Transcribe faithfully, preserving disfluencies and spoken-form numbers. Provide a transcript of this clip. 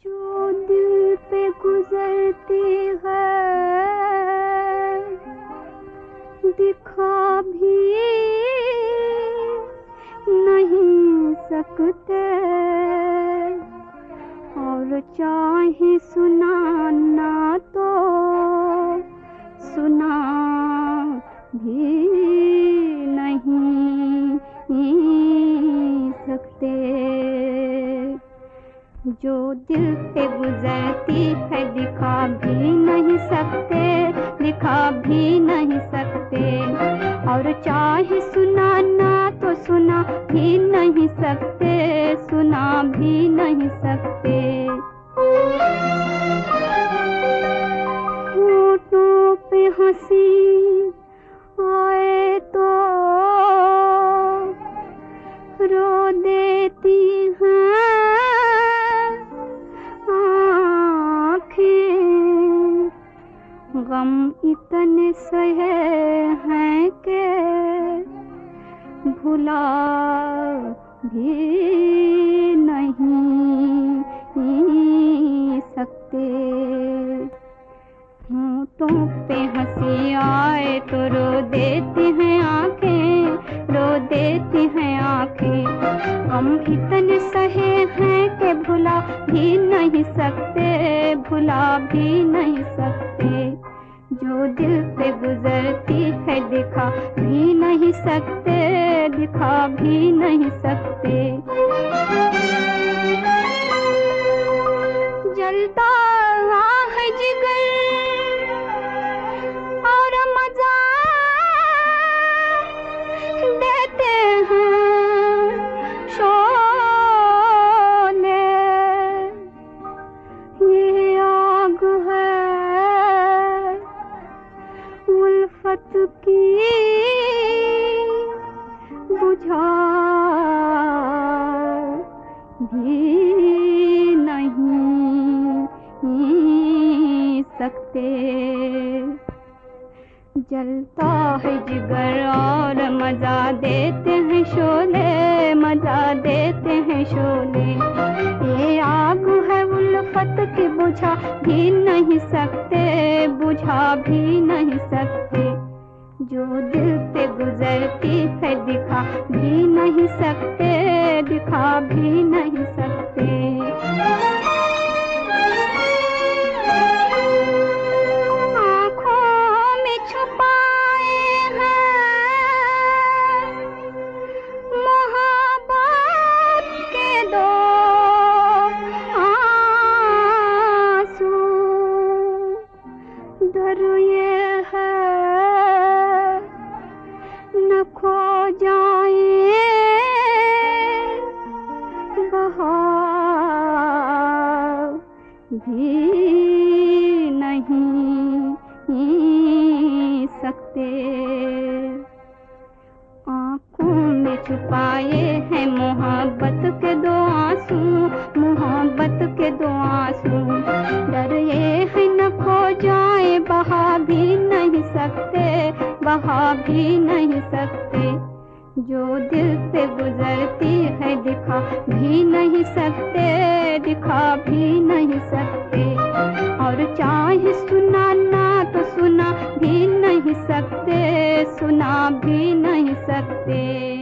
जो दिल पे गुजरती है दिखा भी नहीं सकते, और चाहे सुनाना तो सुना भी नहीं सकते। जो दिल पे गुजरती है दिखा भी नहीं सकते, दिखा भी नहीं सकते, और चाहे सुनाना तो सुना भी नहीं सकते, सुना भी नहीं सकते। होठों पे हंसी आए तो रो देती हैं आँखें, गम इतने सहे हैं कि भुला भी नहीं सकते। होठों पे हंसी आए तो रो देती हैं आँखें, रो देती हैं आँखें, हम इतने सहे हैं कि भुला भी नहीं सकते, भुला भी नहीं सकते। जो दिल पे गुजरती है दिखा भी नहीं सकते, दिखा भी नहीं सकते। जलता है जिगर और मजा देते हैं शोले, ये आग है उल्फत की बुझा भी नहीं सकते। जलता है जिगर और मजा देते हैं शोले, मजा देते हैं शोले, ये आग है उल्फत की बुझा भी नहीं सकते, बुझा भी नहीं सकते। जो दिल पे गुजरती है दिखा भी नहीं सकते, दिखा भी नहीं सकते। डर ये है न खो जाए बहा भी नहीं सकते। आँखों में छुपाए हैं मोहब्बत के दो आंसू, मोहब्बत के दो आंसू, डर ये है न खो जाए बहा भी नहीं सकते, बहा भी नहीं सकते। जो दिल से गुजरती है दिखा भी नहीं सकते, दिखा भी नहीं सकते, और चाहे सुनाना तो सुना भी नहीं सकते, सुना भी नहीं सकते।